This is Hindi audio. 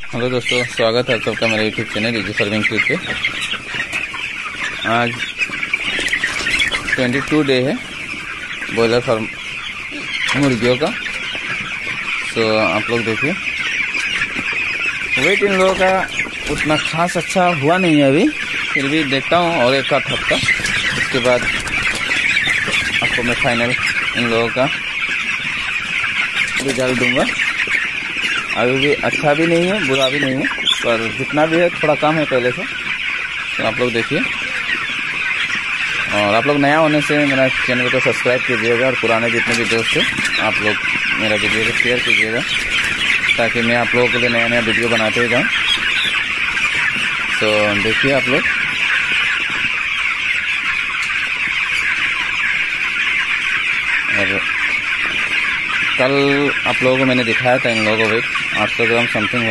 हेलो दोस्तों, स्वागत है सबका मेरे YouTube channel easy farming trip पे। आज 22 डे है बॉयलर फार्म मुर्गियों का। तो आप लोग देखिए, वेट इन लोगों का उतना खास अच्छा हुआ नहीं है अभी, फिर भी देखता हूँ और एक आध हफ्ता, उसके बाद आपको मैं फाइनल इन लोगों का रिजल्ट दूंगा। अभी भी अच्छा भी नहीं है, बुरा भी नहीं है, पर जितना भी है थोड़ा कम है पहले से। तो आप लोग देखिए, और आप लोग नया होने से मेरा चैनल को सब्सक्राइब कीजिएगा, और पुराने जितने भी दोस्त हैं आप लोग मेरा वीडियो को शेयर कीजिएगा, ताकि मैं आप लोगों के लिए नया नया वीडियो बनाते ही जाऊँ। तो देखिए आप लोग, और कल आप लोगों को मैंने दिखाया था इन लोगों को वेट 800 ग्राम समथिंग